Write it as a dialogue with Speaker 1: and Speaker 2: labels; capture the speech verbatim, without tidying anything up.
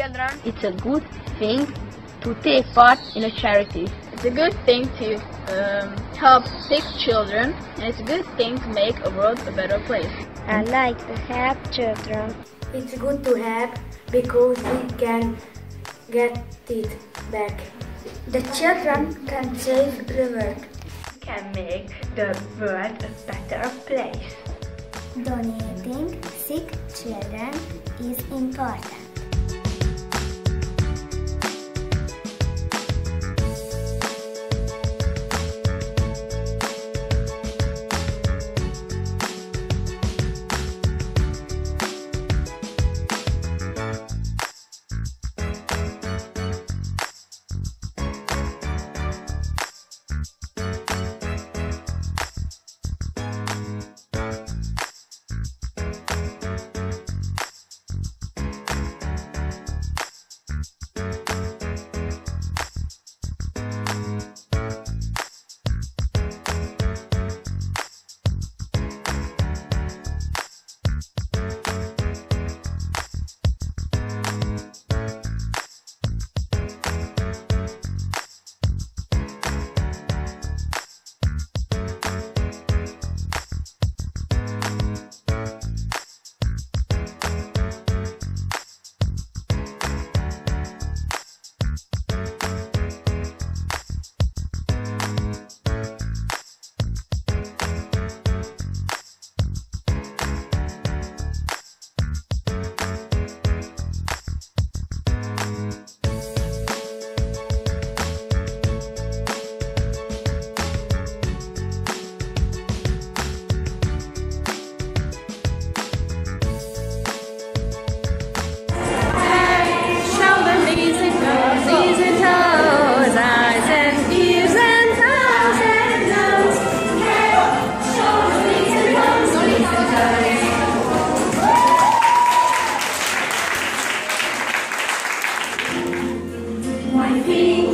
Speaker 1: children.
Speaker 2: It's a good thing to take part in a charity.
Speaker 1: It's a good thing to um, help sick children, and it's a good thing to make a world a better place.
Speaker 3: I like to help children.
Speaker 4: It's good to help because we can get it back. The children can save the world.
Speaker 3: Can make the world a better place.
Speaker 4: Donating sick children is important.
Speaker 5: My feet